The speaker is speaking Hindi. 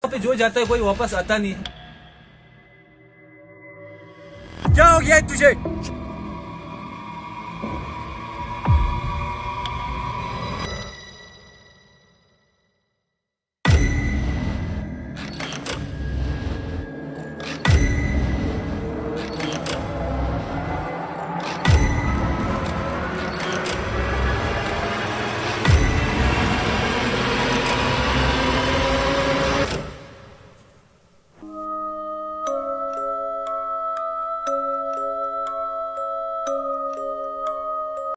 पे जो जाता है कोई वापस आता नहीं है। क्या हो गया है तुझे?